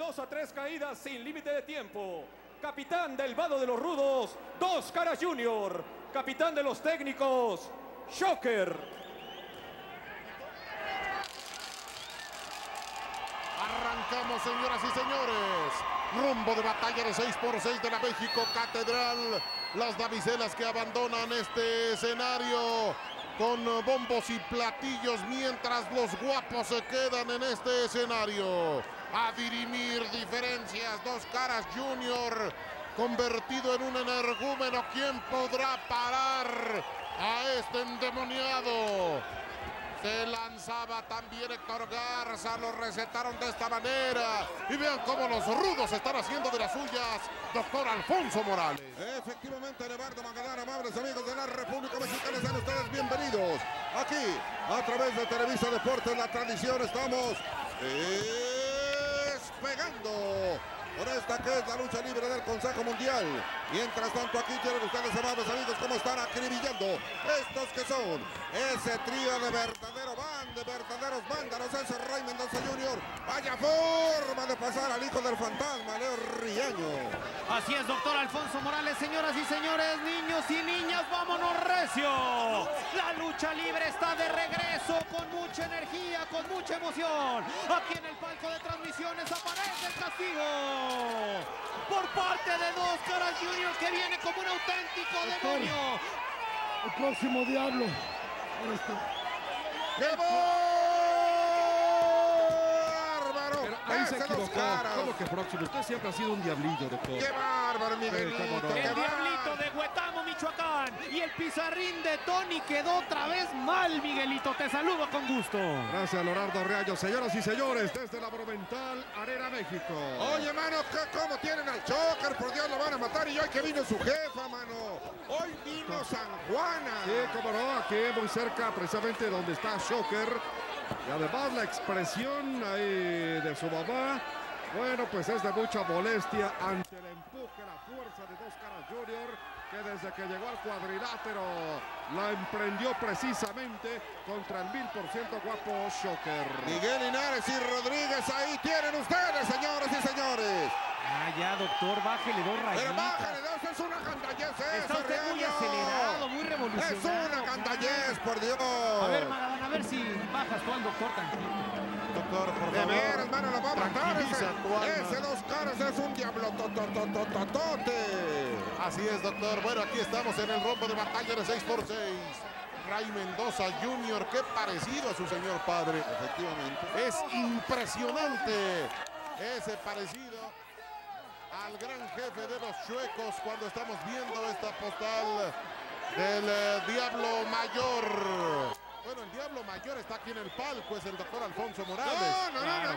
2 a 3 caídas sin límite de tiempo. Capitán del Vado de los Rudos, Dos Caras Jr. Capitán de los técnicos, Shocker. Arrancamos, señoras y señores. Rumbo de batalla de 6x6 de la México Catedral. Las damiselas que abandonan este escenario con bombos y platillos, mientras los guapos se quedan en este escenario a dirimir diferencias. Dos Caras Jr. convertido en un energúmeno. ¿Quién podrá parar a este endemoniado? Se lanzaba también Héctor Garza, lo recetaron de esta manera. Y vean cómo los rudos están haciendo de las suyas, doctor Alfonso Morales. Efectivamente, Leonardo Magallanes, amables amigos de la República Mexicana, sean ustedes bienvenidos. Aquí, a través de Televisa Deportes, la tradición, estamos despegando por esta que es la lucha libre del Consejo Mundial. Mientras tanto, aquí tienen ustedes, amables amigos, cómo están acribillando estos que son ese trío de verdaderos vándalos, ese Ray Mendoza Jr. Vaya forma de pasar al hijo del fantasma, Leo Riaño. Así es, doctor Alfonso Morales, señoras y señores, niños y niñas, vámonos recio. La lucha libre está de regreso con mucha energía, con mucha emoción. Aquí en el palco de transmisiones aparece el castigo por parte de Dos Caras Jr., que viene como un auténtico demonio. El próximo diablo. ¡Qué bárbaro! Pero ahí se equivocó. ¿Cómo que próximo? Usted siempre ha sido un diablillo, doctor. ¡Qué bárbaro, Miguelito! ¿Cómo no? ¡Qué El bárbaro! diablito de Huetamo, Michoacán. Y el pizarrín de Tony quedó otra vez mal, Miguelito. Te saludo con gusto. Gracias, Leonardo Riaño. Señoras y señores, desde la Monumental Arena México. Oye, mano, ¿cómo tienen al Shocker? Por Dios, lo van a matar. Y hoy que vino su jefa, mano. Hoy vino San Juana. Sí, cómo no, aquí muy cerca, precisamente donde está Shocker. Y además la expresión ahí de su mamá, bueno, pues es de mucha molestia ante el empuje, la fuerza de Dos Caras Jr., que desde que llegó al cuadrilátero la emprendió precisamente contra el 1000% guapo Shocker. Miguel Linares y Rodríguez, ahí tienen ustedes, señoras y señores. Ah, ya, doctor, bájele dos rayitas. Pero bájale dos, es una gandallez Está usted muy Riaño. acelerado, muy revolucionario. Es una gandallez, por Dios. A ver, Magadán, a ver si bajas tú al doctor tranquilo. Doctor, por De favor. veras, mano, lo va a matar. Tranquiliza tu alma. Ese Dos Caras es un diablo tototototote. Así es, doctor. Bueno, aquí estamos en el rombo de batalla de 6x6. Ray Mendoza Jr., qué parecido a su señor padre. Efectivamente. Es impresionante ese parecido al gran jefe de los chuecos cuando estamos viendo esta postal del Diablo Mayor. Bueno, el Diablo Mayor está aquí en el palco, es el doctor Alfonso Morales. No, Claro.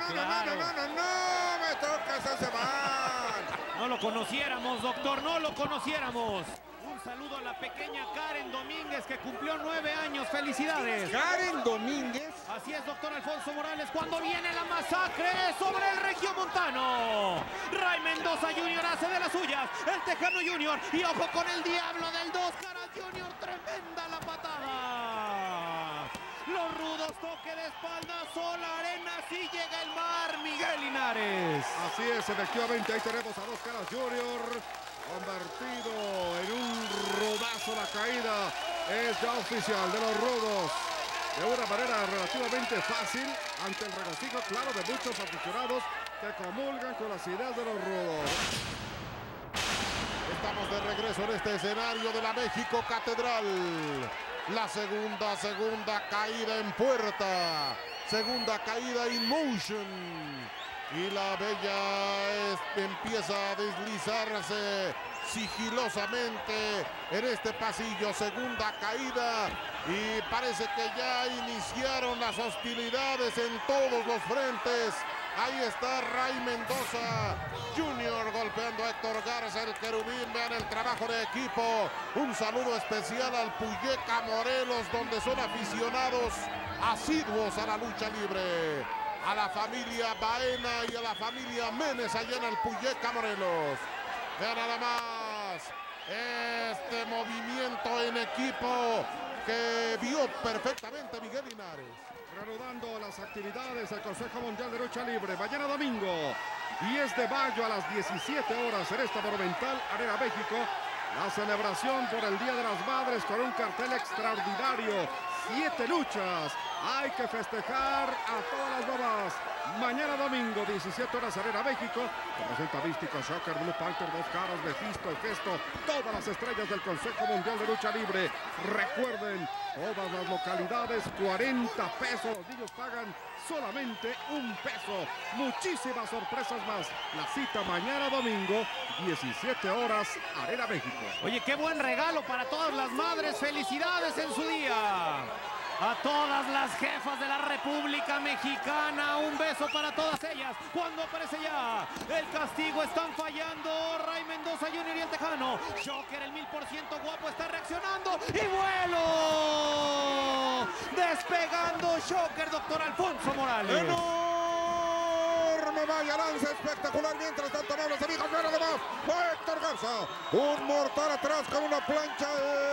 me tocas ese mal. No lo conociéramos, doctor, no lo conociéramos. Un saludo a la pequeña Karen Domínguez, que cumplió 9 años. ¡Felicidades! Karen Domínguez. Así es, doctor Alfonso Morales, cuando viene la masacre sobre el regiomontano. Ray Mendoza Jr. hace de las suyas, el Tejano Jr. Y ojo con el diablo del Dos Caras Jr. Tremenda la patada. Los rudos, toque de espalda, sola arena, sí llega el mar, Miguel Linares. Así es, efectivamente, ahí tenemos a Dos Caras Jr. convertido en un rodazo. La caída es ya oficial de los rudos. De una manera relativamente fácil, ante el regocijo, claro, de muchos aficionados que comulgan con las ideas de los rudos. Estamos de regreso en este escenario de la México Catedral. La segunda caída en puerta. Segunda caída in motion. Y la bella empieza a deslizarse sigilosamente en este pasillo. Segunda caída. Y parece que ya iniciaron las hostilidades en todos los frentes. Ahí está Ray Mendoza Jr. golpeando a Héctor Garza, el querubín. Vean el trabajo de equipo. Un saludo especial al Puyeca Morelos, donde son aficionados asiduos a la lucha libre. A la familia Baena y a la familia Menes allá en el Puyeca Morelos. Vean nada más este movimiento en equipo que vio perfectamente Miguel Linares. Reanudando las actividades del Consejo Mundial de Lucha Libre. Mañana domingo, 10 de mayo a las 17 horas en esta monumental Arena México. La celebración por el Día de las Madres con un cartel extraordinario. 7 luchas. Hay que festejar a todas las babas. Mañana domingo, 17 horas, Arena México. Representa Místico, Shocker, Blue Panther, Dos Caras, Mephisto, Hefesto. Todas las estrellas del Consejo Mundial de Lucha Libre. Recuerden, todas las localidades, 40 pesos. Los niños pagan solamente $1. Muchísimas sorpresas más. La cita mañana domingo, 17 horas, Arena México. Oye, qué buen regalo para todas las madres. Felicidades en su día. A todas las jefas de la República Mexicana, un beso para todas ellas. Cuando aparece ya el castigo, están fallando Ray Mendoza Jr. y el Tejano. Shocker, el 1000% guapo, está reaccionando y vuelo. Despegando Shocker, doctor Alfonso Morales. Enorme vaya lanza espectacular. Mientras tanto, amables amigos, ven además a Héctor Garza. Un mortal atrás con una plancha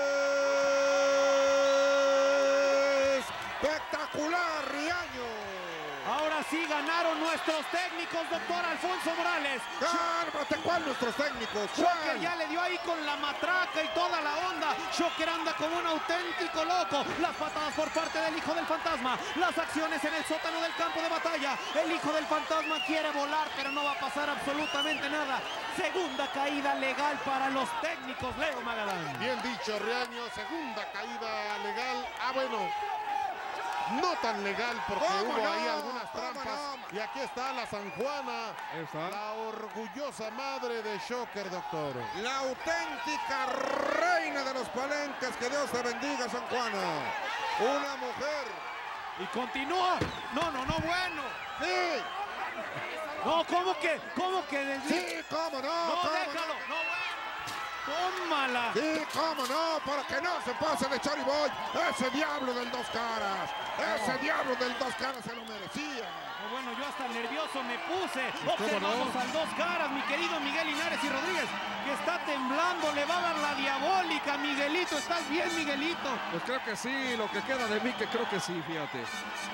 espectacular, Riaño. Ahora sí ganaron nuestros técnicos, doctor Alfonso Morales. Cálmate, ¿cuál nuestros técnicos? Shocker ya le dio ahí con la matraca y toda la onda. Shocker anda como un auténtico loco. Las patadas por parte del hijo del fantasma. Las acciones en el sótano del campo de batalla. El hijo del fantasma quiere volar, pero no va a pasar absolutamente nada. Segunda caída legal para los técnicos, Leo Magadán. Bien dicho, Riaño. Segunda caída legal. Bueno. No tan legal porque hubo ahí algunas trampas. Y aquí está la San Juana, la orgullosa madre de Shocker, doctor. La auténtica reina de los palenques. Que Dios te bendiga, San Juana. Una mujer. Y continúa. No, bueno. Sí. No, ¿cómo que? Sí, cómo no. No, cómo déjalo. No, bueno. Tómala. Sí, cómo no, para que no se pase de Choriboy. Ese diablo del Dos Caras. Ese diablo del Dos Caras se lo merecía. Bueno, yo hasta nervioso me puse. Pues, observamos al Dos Caras, mi querido Miguel Linares y Rodríguez, que está temblando, le va a dar la diabólica. Miguelito, ¿estás bien, Miguelito? Pues creo que sí, lo que queda de mí que creo que sí, fíjate.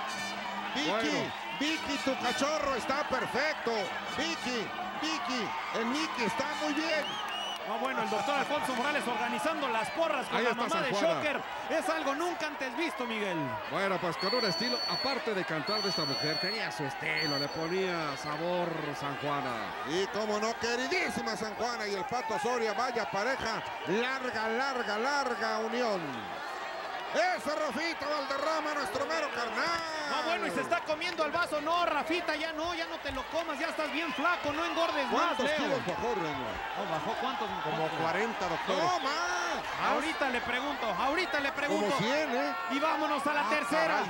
Vicky, tu cachorro está perfecto. Vicky, el Mickey está muy bien. No, bueno, el doctor Alfonso Morales organizando las porras con la mamá de Shocker. Es algo nunca antes visto, Miguel. Bueno, pues con un estilo, aparte de cantar de esta mujer, tenía su estilo, le ponía sabor San Juana. Y como no, queridísima San Juana y el Pato Soria, vaya pareja, larga unión. Ese Rafita Valderrama, nuestro mero carnal. No, bueno, y se está comiendo al vaso. No, Rafita, ya no te lo comas, ya estás bien flaco, no engordes más, ¿Cuántos Leo. kilos bajó, Reño? No, bajó cuántos. Como 40, doctor. ¡No más! Ahorita le pregunto. Como 100, ¿eh? Y vámonos a la tercera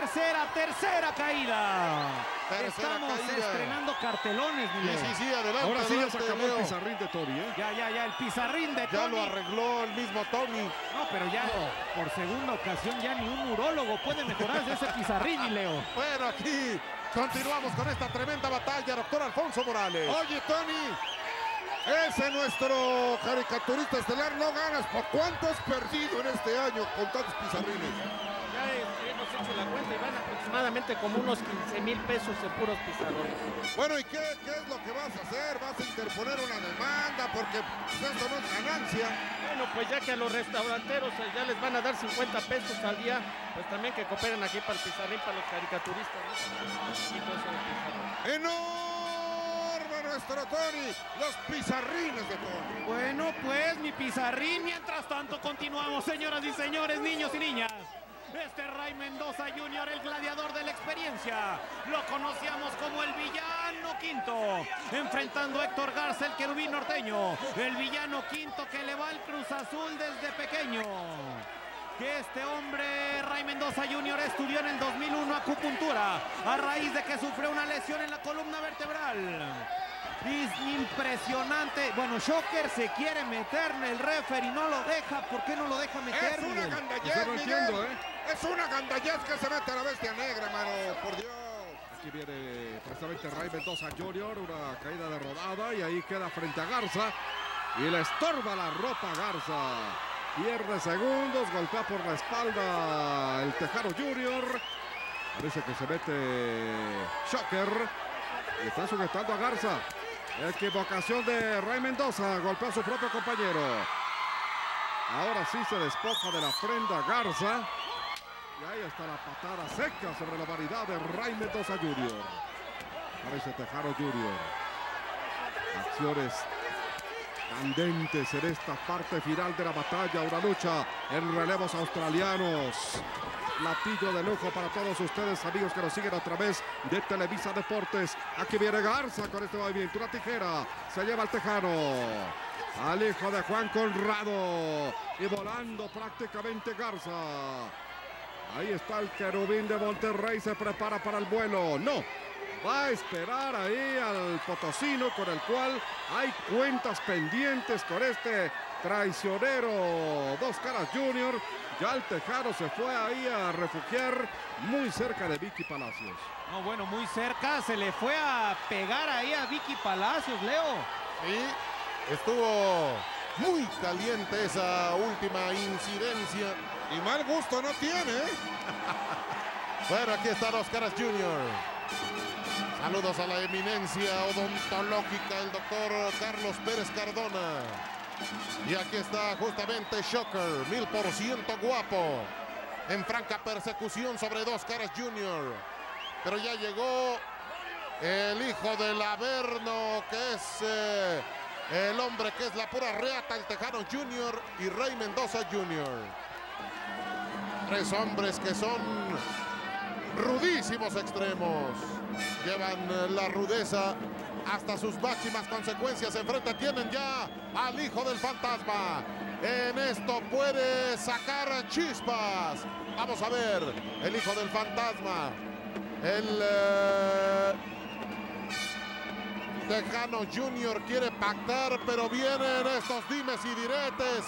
caída. Tercera Estamos caída. estrenando cartelones, Miguel. Sí, adelante. Ahora sí ya adelante, sacamos Leo. el pizarrín de Tori, ¿eh? Ya, el pizarrín de Ya Tony. lo arregló el mismo Tony. No, pero ya por segunda ocasión ya ni un urólogo puede mejorar ese pizarrín, y Leo. Bueno, aquí continuamos con esta tremenda batalla, doctor Alfonso Morales. Oye, Tony, ese nuestro caricaturista estelar, no ganas. ¿Por cuánto has perdido en este año con tantos pizarrines? Ya hemos hecho la cuenta y van aproximadamente como unos 15,000 pesos de puros pizarrones. Bueno, ¿y qué es lo que vas a hacer? ¿Vas a interponer una demanda? Porque esto no es ganancia. Bueno, pues ya que a los restauranteros ya les van a dar 50 pesos al día, pues también que cooperen aquí para el pizarrín, para los caricaturistas, ¿no? ¡Enorme nuestro Tony! Los pizarrines de Tony. Bueno, pues mi pizarrín. Mientras tanto continuamos, señoras y señores, niños y niñas. Este Ray Mendoza Jr., el gladiador de la experiencia. Lo conocíamos como el Villano Quinto. Enfrentando a Héctor Garza, el querubín norteño. El Villano Quinto que le va al Cruz Azul desde pequeño. Que este hombre, Ray Mendoza Jr., estudió en el 2001 acupuntura. A raíz de que sufrió una lesión en la columna vertebral. Es impresionante. Bueno, Shocker se quiere meter en el referee y no lo deja. ¿Por qué no lo deja meter? Es una Miguel? gandallez, Eso no entiendo, Miguel. Es una gandallez que se mete a la bestia negra, mano. Por Dios. Aquí viene precisamente Ray Mendoza Jr., una caída de rodada y ahí queda frente a Garza. Y le estorba la ropa a Garza. Pierde segundos, golpea por la espalda el Tejano Jr. Parece que se mete Shocker. Y está sujetando a Garza. Equivocación de Ray Mendoza. Golpea a su propio compañero. Ahora sí se despoja de la prenda Garza. Y ahí está la patada seca sobre la variedad de Ray Mendoza Jr. Parece Tejano Jr. Acciones candentes en esta parte final de la batalla. Una lucha en relevos australianos. Platillo de lujo para todos ustedes, amigos que nos siguen a través de Televisa Deportes. Aquí viene Garza con este movimiento. Una tijera. Se lleva al Tejano. Al hijo de Juan Conrado. Y volando prácticamente Garza. Ahí está el querubín de Monterrey. Se prepara para el vuelo. No. Va a esperar ahí al potosino, con el cual hay cuentas pendientes con este traicionero Dos Caras Junior. Ya el Tejano se fue ahí a refugiar muy cerca de Vicky Palacios. No, bueno, muy cerca. Se le fue a pegar ahí a Vicky Palacios, Leo. Sí, estuvo muy caliente esa última incidencia. Y mal gusto no tiene. Bueno, aquí está Dos Caras Junior. Saludos a la eminencia odontológica, el doctor Carlos Pérez Cardona. Y aquí está justamente Shocker, 1000% guapo, en franca persecución sobre Dos Caras Junior. Pero ya llegó el hijo del Averno, que es el hombre que es la pura reata, el Tejano Junior y Ray Mendoza Junior. Tres hombres que son rudísimos extremos. Llevan la rudeza hasta sus máximas consecuencias. Enfrente tienen ya al hijo del fantasma. En esto puede sacar chispas. Vamos a ver, el hijo del fantasma. El Tejano Junior quiere pactar, pero vienen estos dimes y diretes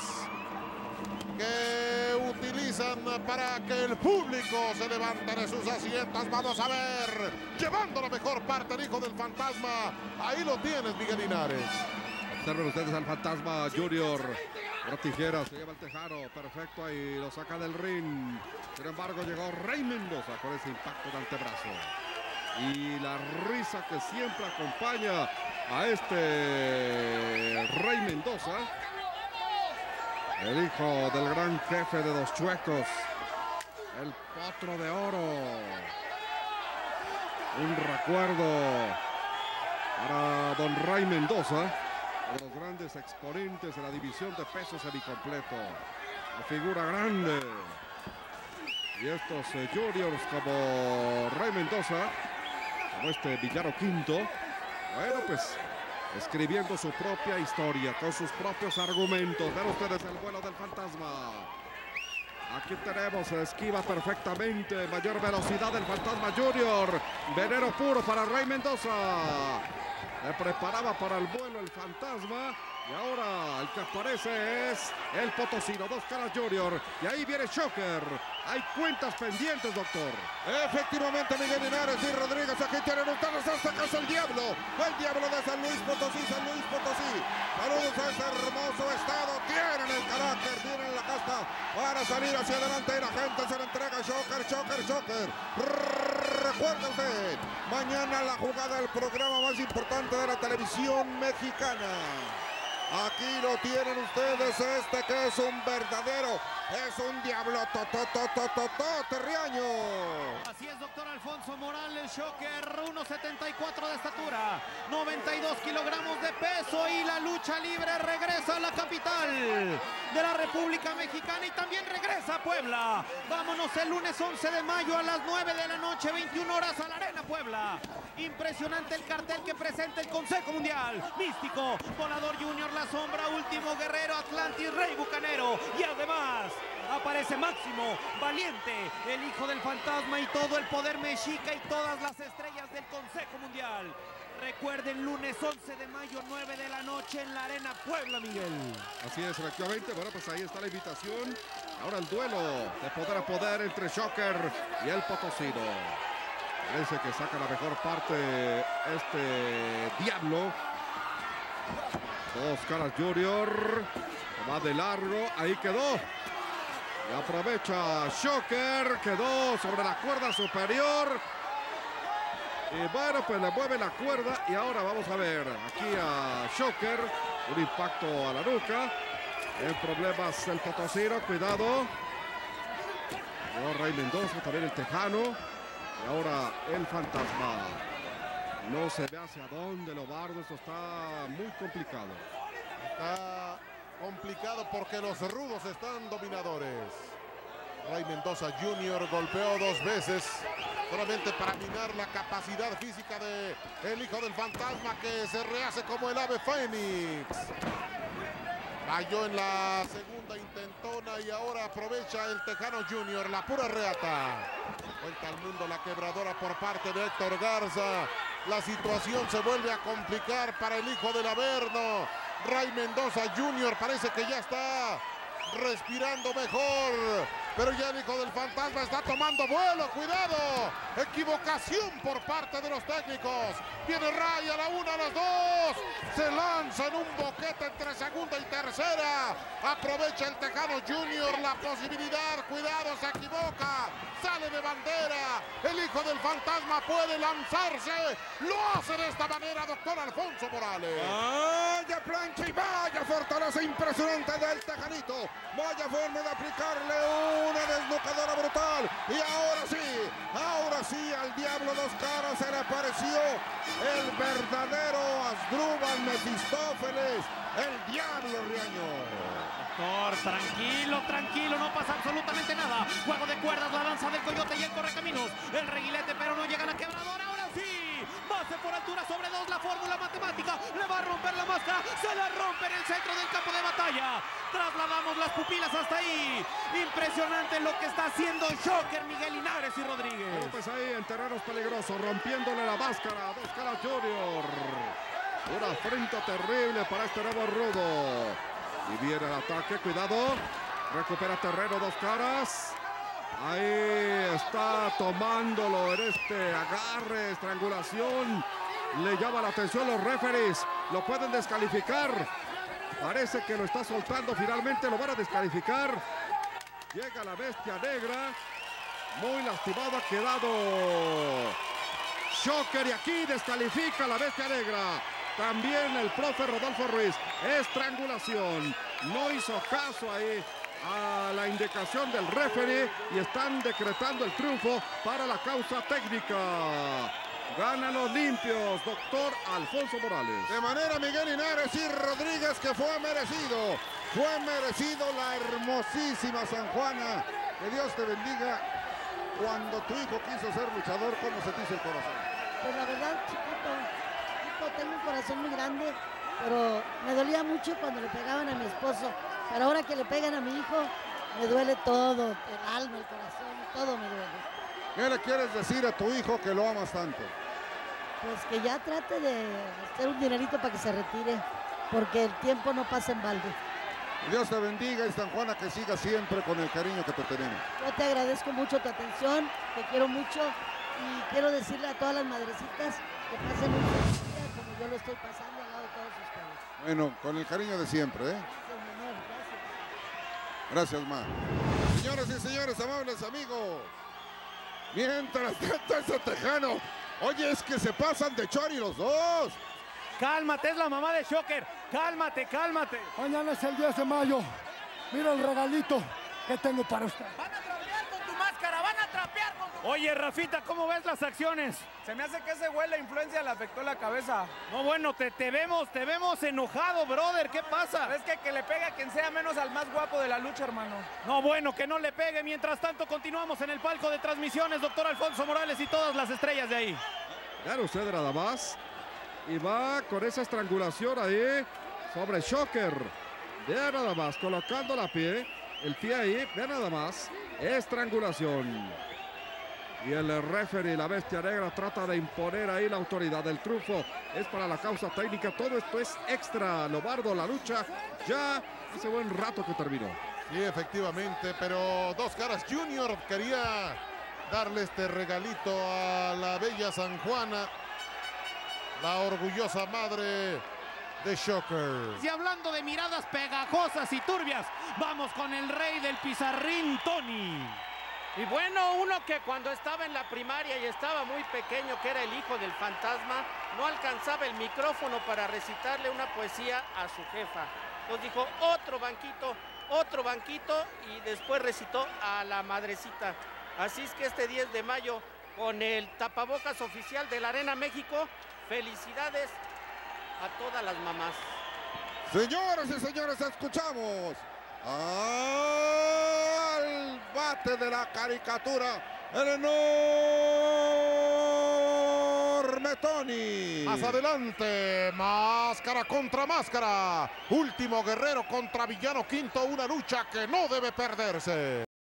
que utilizan para que el público se levante de sus asientos. Vamos a ver, llevando la mejor parte el hijo del fantasma. Ahí lo tienes, Miguel Linares. Observen ustedes al fantasma Junior. Una tijera, se lleva el Tejano. Perfecto, ahí lo saca del ring. Sin embargo, llegó Ray Mendoza con ese impacto de antebrazo. Y la risa que siempre acompaña a este Ray Mendoza. El hijo del gran jefe de los chuecos. El potro de oro. Un recuerdo para don Ray Mendoza, uno de los grandes exponentes de la división de pesos semicompleto. Una figura grande. Y estos juniors como Ray Mendoza, como este Villaro Quinto, bueno, pues escribiendo su propia historia, con sus propios argumentos. Ven ustedes el vuelo del fantasma. Aquí tenemos, esquiva perfectamente, mayor velocidad del fantasma Junior. Veneno puro para Ray Mendoza. Le preparaba para el vuelo el fantasma. Y ahora el que aparece es el potosino, Dos Caras Junior. Y ahí viene Shocker. Hay cuentas pendientes, doctor. Efectivamente, Miguel Linares y Rodríguez. Aquí tienen ustedes hasta casa el diablo de San Luis Potosí, San Luis Potosí. Saludos a ese hermoso estado. Tienen el carácter, tienen la casta para salir hacia adelante. Y la gente se le entrega. Shocker, Shocker, Shocker. Recuérdense, mañana la jugada del programa más importante de la televisión mexicana. Aquí lo tienen ustedes, este que es un verdadero, es un diablo terriaño. Así es, doctor Alfonso Morales. Shocker, 1.74 de estatura, 92 kilogramos de peso, y la lucha libre regresa a la capital de la República Mexicana y también regresa a Puebla. Vámonos el lunes 11 de mayo a las 9 de la noche, 21 horas, a la Arena Puebla. Impresionante el cartel que presenta el Consejo Mundial. Místico, Volador Junior, La Sombra, Último Guerrero, Atlantis, Rey Bucanero. Y además aparece Máximo, Valiente, el hijo del fantasma, y todo el poder mexica y todas las estrellas del Consejo Mundial. Recuerden, lunes 11 de mayo, 9 de la noche en la Arena Puebla, Miguel. Así es, efectivamente. Bueno, pues ahí está la invitación. Ahora el duelo de poder a poder entre Shocker y el potosino. Parece que saca la mejor parte este diablo. Dos Caras Junior. Va de largo. Ahí quedó. Y aprovecha Shocker, quedó sobre la cuerda superior. Y bueno, pues le mueve la cuerda y ahora vamos a ver aquí a Shocker. Un impacto a la nuca. En problemas el potosino, cuidado. Ray Mendoza, también el tejano. Y ahora el fantasma. No se ve hacia dónde, Lobardo. Esto está muy complicado. Está complicado porque los rudos están dominadores. Ray Mendoza Jr. golpeó 2 veces solamente para minar la capacidad física de el hijo del fantasma, que se rehace como el ave fénix. Cayó en la segunda intentona y ahora aprovecha el Tejano Jr. la pura reata. Cuenta al mundo la quebradora por parte de Héctor Garza. La situación se vuelve a complicar para el hijo del Averno. Ray Mendoza Jr. parece que ya está respirando mejor, pero ya el hijo del fantasma está tomando vuelo. Cuidado, equivocación por parte de los técnicos. Viene Ray a la 1, a las 2, se lanza en un boquete entre segunda y tercera. Aprovecha el Tejano Jr. la posibilidad. Cuidado, se equivoca, sale de bandera. El hijo del fantasma puede lanzarse, lo hace de esta manera, doctor Alfonso Morales. Vaya plancha y vaya fortaleza impresionante del Tejanito. Vaya forma de aplicarle una desnucadora brutal. Y ahora sí, al Diablo Dos Caras se le apareció el verdadero Asdrúbal Mefistófeles, el Diablo Riaño. Doctor, tranquilo, no pasa absolutamente nada. Juego de cuerdas, la lanza del Coyote y el Correcaminos. El reguilete, pero no llega a la quebradora. Ahora sí, base por altura sobre 2, la fórmula matemática. Le va a romper la máscara, se la rompe en el centro del campo de batalla. Trasladamos las pupilas hasta ahí. Impresionante lo que está haciendo Shocker, Miguel Linares y Rodríguez. Bueno, pues ahí en terrenos peligrosos, rompiéndole la máscara a Dos Caras Jr. Una afrenta terrible para este nuevo rudo. Y viene el ataque, cuidado. Recupera terreno Dos Caras. Ahí está tomándolo en este agarre, estrangulación. Le llama la atención los referees. Lo pueden descalificar. Parece que lo está soltando, finalmente lo van a descalificar. Llega la bestia negra. Muy lastimado ha quedado Shocker y aquí descalifica la bestia negra. También el profe Rodolfo Ruiz. Estrangulación. No hizo caso ahí a la indicación del referee y están decretando el triunfo para la causa técnica. Ganan los limpios, doctor Alfonso Morales. De manera Miguel Linares y Rodríguez, que fue merecido. Fue merecido la hermosísima San Juana. Que Dios te bendiga. Cuando tu hijo quiso ser luchador, ¿cómo se te hizo el corazón? Pues la verdad, chiquito, tengo un corazón muy grande, pero me dolía mucho cuando le pegaban a mi esposo. Pero ahora que le pegan a mi hijo, me duele todo, el alma, el corazón, todo me duele. ¿Qué le quieres decir a tu hijo que lo amas tanto? Pues que ya trate de hacer un dinerito para que se retire, porque el tiempo no pasa en balde. Dios te bendiga y San Juana que siga siempre con el cariño que te tenemos. Yo te agradezco mucho tu atención, te quiero mucho y quiero decirle a todas las madrecitas que pasen un feliz día como yo lo estoy pasando al lado de todos ustedes. Bueno, con el cariño de siempre, ¿eh? Gracias, mi amor, Gracias, gracias. Ma. Señoras y señores, amables amigos. Mientras tanto ese Tejano, oye, es que se pasan de chori los dos. Cálmate, es la mamá de Shocker. Cálmate. Mañana es el 10 de mayo. Mira el regalito que tengo para usted. Van a trapear con tu máscara, van a trapear con tu... Oye, Rafita, ¿cómo ves las acciones? Se me hace que ese güey la influencia le afectó la cabeza. No, bueno, te vemos enojado, brother. ¿Qué pasa? Es que le pegue a quien sea menos al más guapo de la lucha, hermano. No, bueno, que no le pegue. Mientras tanto, continuamos en el palco de transmisiones, doctor Alfonso Morales y todas las estrellas de ahí. Vean usted nada más. Y va con esa estrangulación ahí sobre Shocker. Vean nada más, colocando el pie ahí. Vean nada más, estrangulación. Y el referee, la bestia negra, trata de imponer ahí la autoridad. El triunfo es para la causa técnica. Todo esto es extra. Lobardo, la lucha ya hace buen rato que terminó. Sí, efectivamente, pero Dos Caras Jr. quería darle este regalito a la bella San Juana, la orgullosa madre de Shocker. Y hablando de miradas pegajosas y turbias, vamos con el rey del pizarrín, Tony. Y bueno, uno que cuando estaba en la primaria y estaba muy pequeño, que era el hijo del fantasma, no alcanzaba el micrófono para recitarle una poesía a su jefa. Entonces dijo, otro banquito, y después recitó a la madrecita. Así es que este 10 de mayo, con el tapabocas oficial de la Arena México, felicidades a todas las mamás. Señoras y señores, escuchamos al bate de la caricatura, el enorme Tony. Más adelante, máscara contra máscara. Último guerrero contra villano quinto, una lucha que no debe perderse.